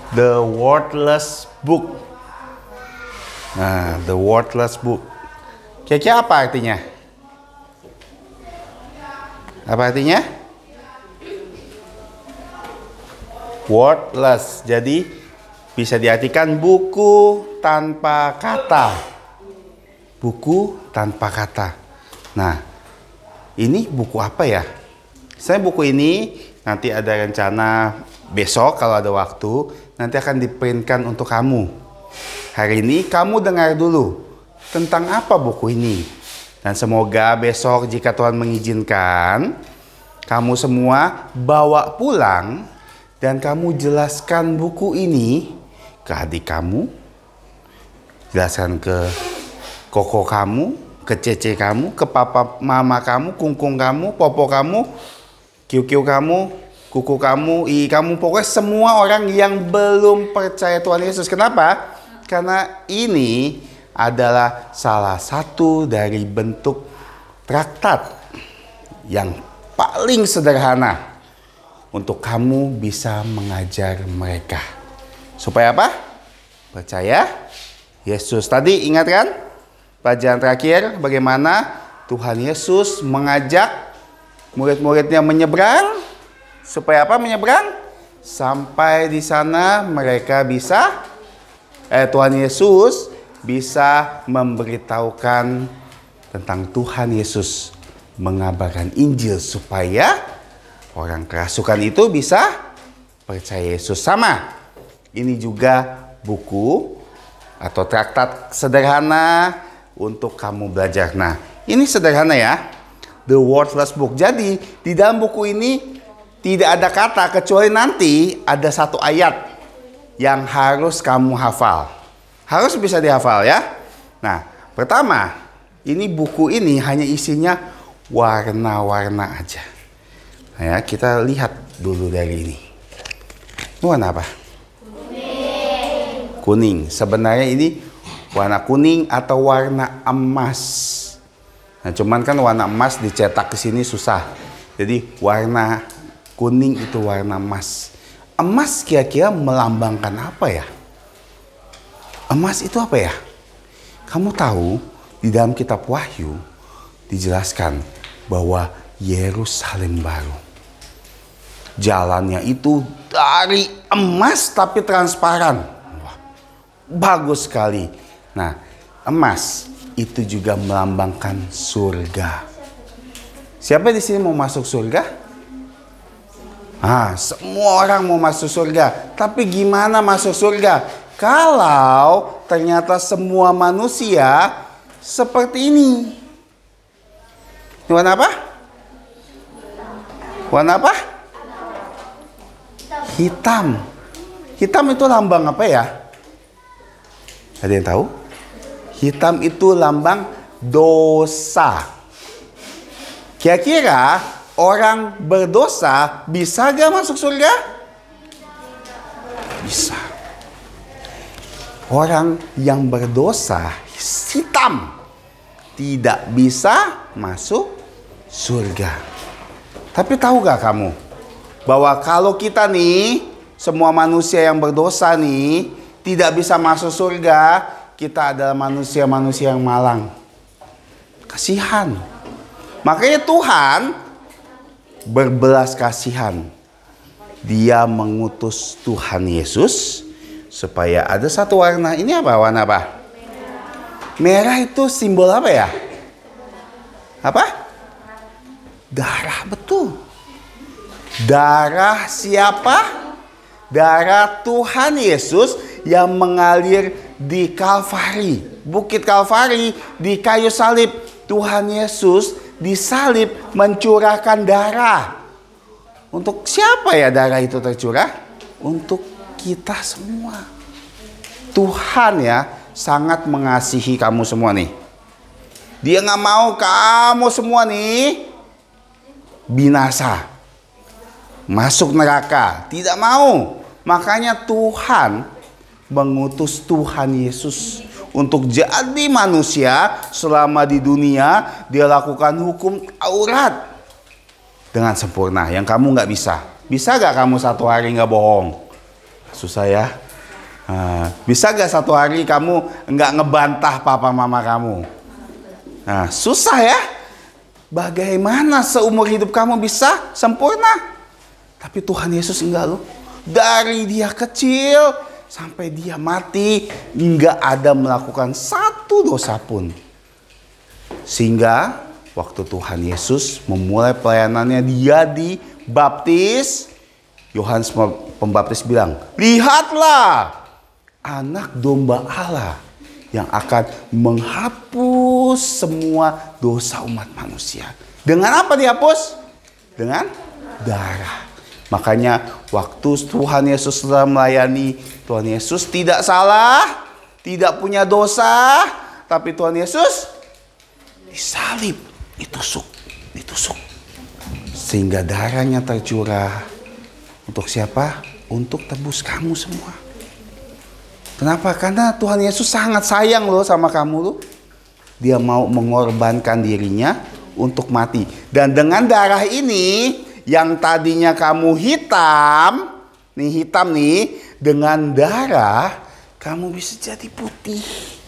The Worthless Book. Nah, The Worthless Book. Kira-kira apa artinya? Apa artinya? Worthless. Jadi bisa diartikan buku tanpa kata. Buku tanpa kata. Nah, ini buku apa ya? Saya buku ini nanti ada rencana besok kalau ada waktu, nanti akan diprintkan untuk kamu. Hari ini kamu dengar dulu tentang apa buku ini. Dan semoga besok jika Tuhan mengizinkan, kamu semua bawa pulang dan kamu jelaskan buku ini ke adik kamu, jelaskan ke koko kamu, ke cece kamu, ke papa mama kamu, kungkung kamu, popo kamu, kiu-kiu kamu, kuku kamu, kamu, pokoknya semua orang yang belum percaya Tuhan Yesus. Kenapa? Karena ini adalah salah satu dari bentuk traktat yang paling sederhana untuk kamu bisa mengajar mereka. Supaya apa? Percaya Yesus. Tadi ingat kan? Pelajaran terakhir bagaimana Tuhan Yesus mengajak murid-muridnya menyeberang. Supaya apa menyeberang? Sampai di sana mereka bisa, Tuhan Yesus bisa memberitahukan tentang Tuhan Yesus, mengabarkan Injil supaya orang kerasukan itu bisa percaya Yesus. Sama, ini juga buku atau traktat sederhana untuk kamu belajar. Nah, ini sederhana ya, The Worthless Book. Jadi di dalam buku ini tidak ada kata kecuali nanti ada satu ayat yang harus kamu hafal. Harus bisa dihafal ya. Nah, pertama, ini buku ini hanya isinya warna-warna aja. Nah, ya, kita lihat dulu dari ini. Ini warna apa? Kuning. Kuning. Sebenarnya ini warna kuning atau warna emas. Nah, cuman kan warna emas dicetak ke sini susah. Jadi warna kuning itu warna emas. Emas kira-kira melambangkan apa ya? Emas itu apa ya? Kamu tahu di dalam kitab Wahyu dijelaskan bahwa Yerusalem baru. Jalannya itu dari emas tapi transparan. Wah, bagus sekali. Nah, emas itu juga melambangkan surga. Siapa di sini mau masuk surga? Semua orang mau masuk surga. Tapi gimana masuk surga? Kalau ternyata semua manusia seperti ini. Ini warna apa? Warna apa? Hitam. Hitam itu lambang apa ya? Ada yang tahu? Hitam itu lambang dosa. Kira-kira orang berdosa bisa gak masuk surga? Bisa. Orang yang berdosa hitam tidak bisa masuk surga. Tapi tahu gak kamu bahwa kalau kita nih, semua manusia yang berdosa nih tidak bisa masuk surga, kita adalah manusia-manusia yang malang. Kasihan. Makanya Tuhan berbelas kasihan. Dia mengutus Tuhan Yesus supaya ada satu warna. Ini apa? Warna apa? Merah itu simbol apa ya? Apa? Darah, betul. Darah siapa? Darah Tuhan Yesus yang mengalir di Kalvari. Bukit Kalvari, di kayu salib. Tuhan Yesus disalib mencurahkan darah. Untuk siapa ya darah itu tercurah? Untuk kita semua. Tuhan ya sangat mengasihi kamu semua nih. Dia nggak mau kamu semua nih binasa, masuk neraka. Tidak mau. Makanya Tuhan mengutus Tuhan Yesus untuk jadi manusia. Selama di dunia dia lakukan hukum Taurat dengan sempurna yang kamu nggak bisa. Bisa gak kamu satu hari nggak bohong? susah ya. Bisa gak satu hari kamu nggak ngebantah papa mama kamu? Nah, susah ya. Bagaimana seumur hidup kamu bisa sempurna? Tapi Tuhan Yesus enggak loh. Dari dia kecil sampai dia mati, nggak ada melakukan satu dosa pun. Sehingga waktu Tuhan Yesus memulai pelayanannya, dia dibaptis. Yohanes Pembaptis bilang, lihatlah anak domba Allah yang akan menghapus semua dosa umat manusia. Dengan apa dihapus? Dengan darah. Makanya waktu Tuhan Yesus sedang melayani, Tuhan Yesus tidak salah, tidak punya dosa, tapi Tuhan Yesus disalib, ditusuk. Sehingga darahnya tercurah. Untuk siapa? Untuk tebus kamu semua. Kenapa? Karena Tuhan Yesus sangat sayang loh sama kamu loh. Dia mau mengorbankan dirinya untuk mati. Dan dengan darah ini, yang tadinya kamu hitam nih, dengan darah kamu bisa jadi putih.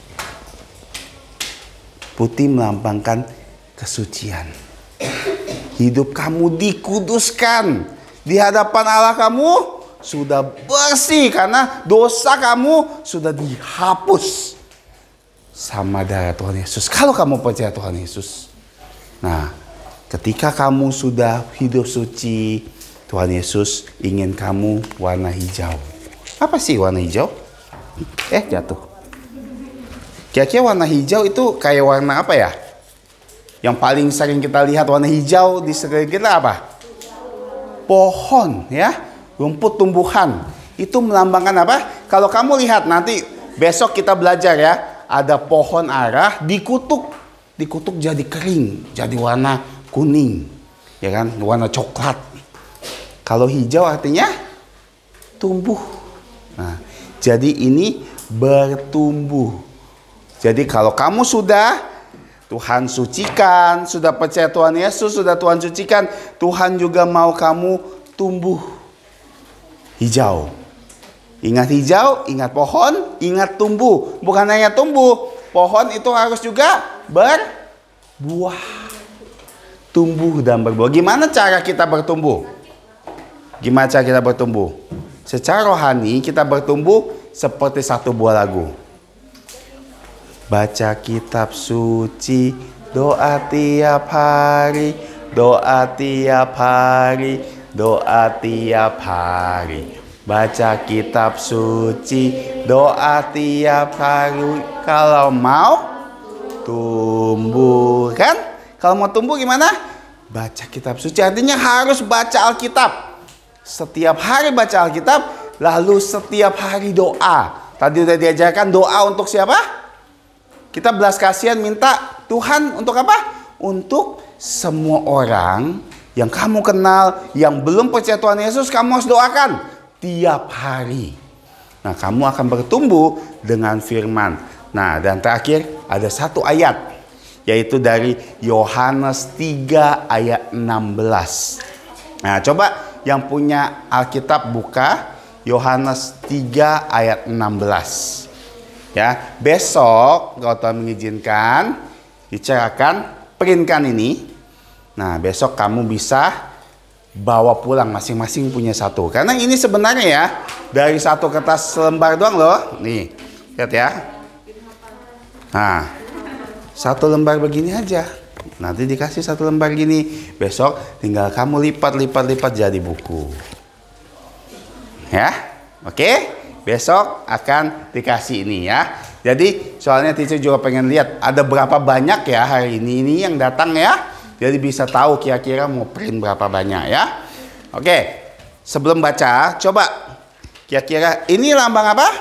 Putih melambangkan kesucian. Hidup kamu dikuduskan. Di hadapan Allah kamu sudah bersih karena dosa kamu sudah dihapus sama darah Tuhan Yesus. Kalau kamu percaya Tuhan Yesus. Nah, ketika kamu sudah hidup suci, Tuhan Yesus ingin kamu warna hijau. Apa sih warna hijau? Jatuh. Kira-kira warna hijau itu kayak warna apa ya? Yang paling sering kita lihat warna hijau di sekeliling kita apa? Pohon ya. Rumput tumbuhan. Itu melambangkan apa? Kalau kamu lihat nanti besok kita belajar ya. Ada pohon ara dikutuk. Dikutuk jadi kering. Jadi warna kuning. Ya kan? Warna coklat. Kalau hijau artinya tumbuh. Nah, jadi ini bertumbuh. Jadi kalau kamu sudah Tuhan sucikan, sudah percaya Tuhan Yesus, sudah Tuhan sucikan, Tuhan juga mau kamu tumbuh. Hijau. Ingat hijau, ingat pohon, ingat tumbuh. Bukan hanya tumbuh, pohon itu harus juga berbuah. Tumbuh dan berbuah. Gimana cara kita bertumbuh? Gimana cara kita bertumbuh? Secara rohani kita bertumbuh seperti satu buah lagu. Baca kitab suci, doa tiap hari, doa tiap hari, doa tiap hari. Baca kitab suci, doa tiap hari. Kalau mau tumbuh, kan? Kalau mau tumbuh gimana? Baca kitab suci, artinya harus baca Alkitab. Setiap hari baca Alkitab, lalu setiap hari doa. Tadi udah diajarkan doa untuk siapa? Kita belas kasihan minta Tuhan untuk apa? Untuk semua orang yang kamu kenal, yang belum percaya Tuhan Yesus, kamu harus doakan tiap hari. Nah, kamu akan bertumbuh dengan firman. Nah, dan terakhir ada satu ayat, yaitu dari Yohanes 3 ayat 16. Nah, coba yang punya Alkitab buka Yohanes 3 ayat 16. Ya, besok kalau Tuhan mengizinkan, akan printkan ini. Nah, besok kamu bisa bawa pulang masing-masing punya satu. Karena ini sebenarnya ya dari satu kertas lembar doang loh. Nih, lihat ya. Nah, satu lembar begini aja. Nanti dikasih satu lembar gini. Besok tinggal kamu lipat jadi buku. Ya, oke? Besok akan dikasih ini ya. Jadi soalnya teacher juga pengen lihat ada berapa banyak ya hari ini yang datang ya. Jadi bisa tahu kira-kira mau print berapa banyak ya. Oke, sebelum baca coba kira-kira ini lambang apa?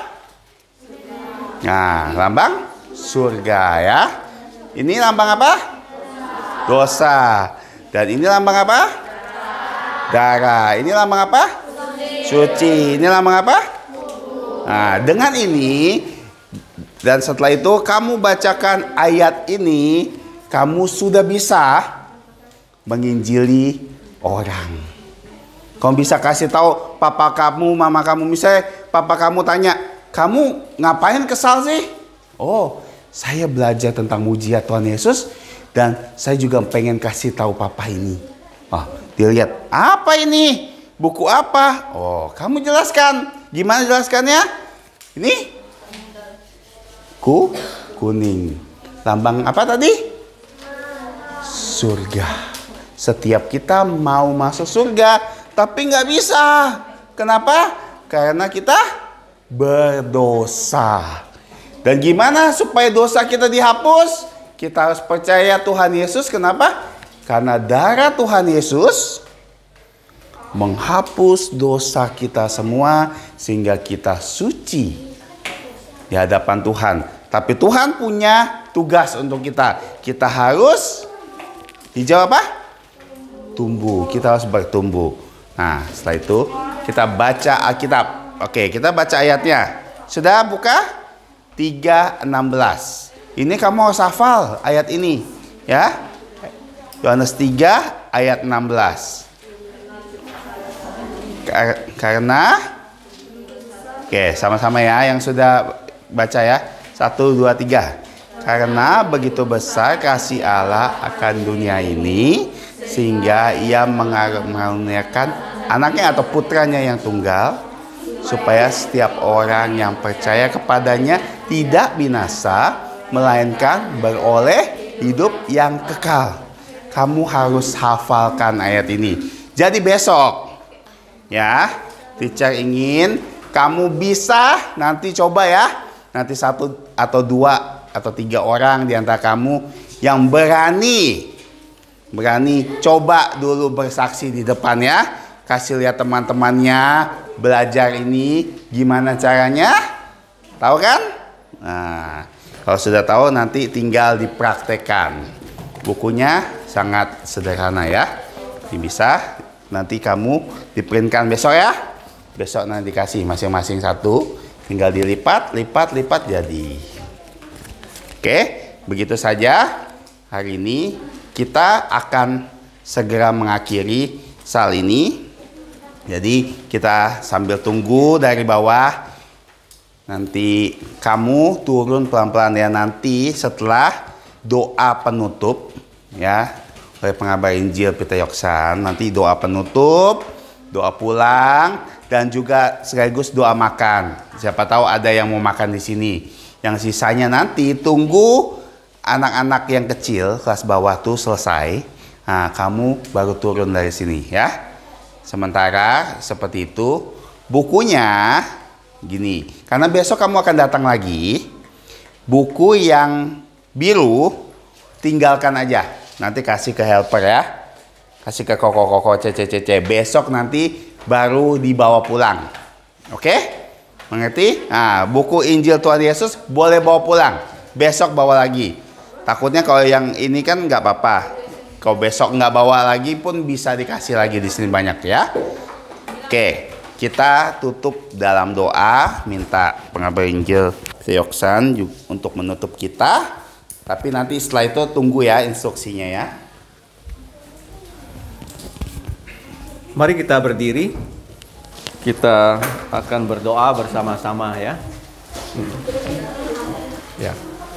Nah, lambang surga ya. Ini lambang apa? Dosa. Dan ini lambang apa? Darah. Ini lambang apa? Suci. Ini lambang apa? Nah, dengan ini dan setelah itu kamu bacakan ayat ini, kamu sudah bisa menginjili orang. Kamu bisa kasih tahu papa kamu, mama kamu. Misalnya papa kamu tanya, kamu ngapain kesal sih? Oh, saya belajar tentang mujizat Tuhan Yesus dan saya juga pengen kasih tahu papa ini. Oh, dilihat, apa ini? Buku apa? Oh, kamu jelaskan. Gimana jelaskannya? Ini? Kuning. Lambang apa tadi? Surga. Setiap kita mau masuk surga, tapi nggak bisa. Kenapa? Karena kita berdosa. Dan gimana supaya dosa kita dihapus? Kita harus percaya Tuhan Yesus. Kenapa? Karena darah Tuhan Yesus menghapus dosa kita semua sehingga kita suci di hadapan Tuhan. Tapi Tuhan punya tugas untuk kita. Kita harus hijau apa? Tumbuh. Kita harus bertumbuh. Nah, setelah itu kita baca Alkitab. Oke, kita baca ayatnya. Sudah buka? 3:16. Ini kamu harus hafal ayat ini, ya. Yohanes 3 ayat 16. Karena oke, sama-sama ya yang sudah baca ya. 1, 2, 3. Karena begitu besar kasih Allah akan dunia ini sehingga ia mengaruniakan anaknya atau putranya yang tunggal supaya setiap orang yang percaya kepadanya tidak binasa melainkan beroleh hidup yang kekal. Kamu harus hafalkan ayat ini. Jadi besok ya, teacher ingin kamu bisa nanti coba ya. Nanti 1 atau 2 atau 3 orang di antara kamu yang berani coba dulu bersaksi di depan ya. Kasih lihat teman-temannya belajar ini gimana caranya. Tahu kan? Nah, kalau sudah tahu nanti tinggal dipraktekkan. Bukunya sangat sederhana ya. Ini bisa nanti kamu diprintkan besok ya. Besok nanti dikasih masing-masing 1. Tinggal dilipat, lipat jadi. Oke, begitu saja. Hari ini kita akan segera mengakhiri sal ini. Jadi kita sambil tunggu dari bawah. Nanti kamu turun pelan-pelan ya, nanti setelah doa penutup ya oleh pengabar Injil Peter Yoksan. Nanti doa penutup, doa pulang, dan juga sekaligus doa makan. Siapa tahu ada yang mau makan di sini. Yang sisanya nanti tunggu anak-anak yang kecil kelas bawah tuh selesai. Nah, kamu baru turun dari sini ya. Sementara seperti itu. Bukunya gini, karena besok kamu akan datang lagi. Buku yang biru tinggalkan aja. Nanti kasih ke helper ya. Kasih ke koko-koko cece. Besok nanti baru dibawa pulang. Oke? Mengerti? Nah, buku Injil Tuhan Yesus boleh bawa pulang. Besok bawa lagi. Takutnya kalau yang ini kan nggak apa-apa. Kalau besok nggak bawa lagi pun bisa dikasih lagi di sini banyak ya. Oke, kita tutup dalam doa. Minta pengabar Injil Yoksan untuk menutup kita. Tapi nanti setelah itu tunggu ya instruksinya ya. Mari kita berdiri. Kita akan berdoa bersama-sama ya. Ya.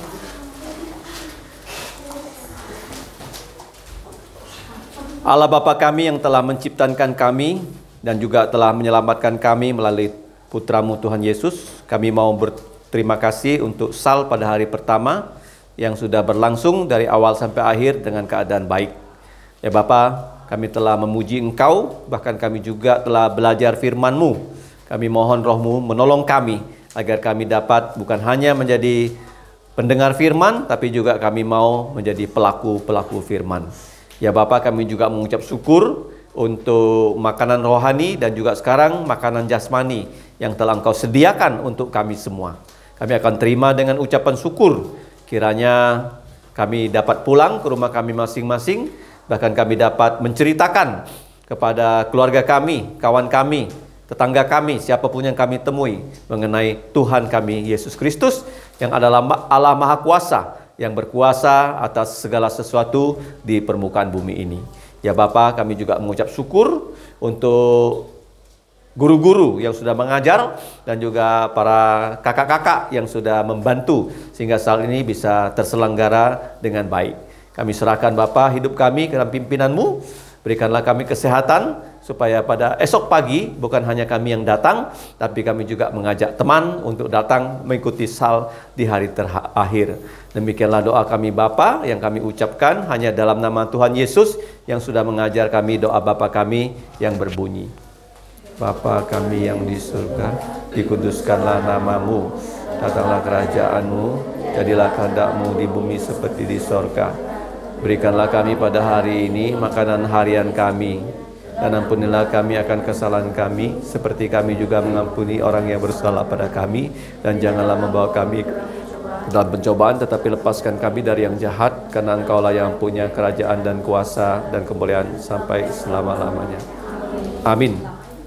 Allah Bapa kami yang telah menciptakan kami dan juga telah menyelamatkan kami melalui Putramu Tuhan Yesus, kami mau berterima kasih untuk sal pada hari pertama yang sudah berlangsung dari awal sampai akhir dengan keadaan baik. Ya Bapa, kami telah memuji Engkau, bahkan kami juga telah belajar firman-Mu. Kami mohon Roh-Mu menolong kami, agar kami dapat bukan hanya menjadi pendengar firman, tapi juga kami mau menjadi pelaku-pelaku firman. Ya Bapa, kami juga mengucap syukur untuk makanan rohani dan juga sekarang makanan jasmani yang telah Engkau sediakan untuk kami semua. Kami akan terima dengan ucapan syukur. Kiranya kami dapat pulang ke rumah kami masing-masing, bahkan kami dapat menceritakan kepada keluarga kami, kawan kami, tetangga kami, siapapun yang kami temui mengenai Tuhan kami Yesus Kristus yang adalah Allah Maha Kuasa, yang berkuasa atas segala sesuatu di permukaan bumi ini. Ya Bapa, kami juga mengucap syukur untuk guru-guru yang sudah mengajar dan juga para kakak-kakak yang sudah membantu sehingga saat ini bisa terselenggara dengan baik. Kami serahkan Bapa hidup kami ke dalam pimpinan-Mu. Berikanlah kami kesehatan supaya pada esok pagi bukan hanya kami yang datang, tapi kami juga mengajak teman untuk datang mengikuti sal di hari terakhir. Demikianlah doa kami Bapa yang kami ucapkan hanya dalam nama Tuhan Yesus yang sudah mengajar kami doa Bapa kami yang berbunyi. Bapa kami yang di surga, dikuduskanlah namamu, datanglah kerajaan-Mu, jadilah kehendak-Mu di bumi seperti di sorga. Berikanlah kami pada hari ini makanan harian kami, dan ampunilah kami akan kesalahan kami, seperti kami juga mengampuni orang yang bersalah pada kami, dan janganlah membawa kami dalam pencobaan, tetapi lepaskan kami dari yang jahat, karena Engkaulah yang punya kerajaan dan kuasa dan kemuliaan sampai selama-lamanya. Amin.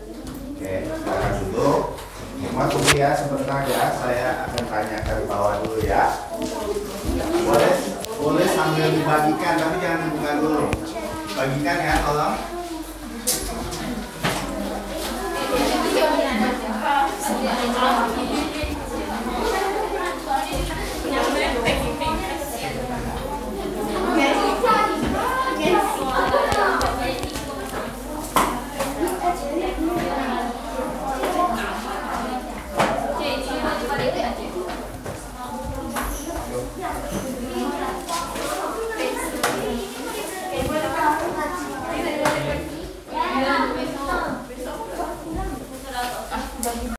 Mas tunggu ya sebentar ya, saya akan tanyakan bawah dulu ya. Boleh sambil dibagikan, tapi jangan dibuka dulu. Bagikan ya, tolong.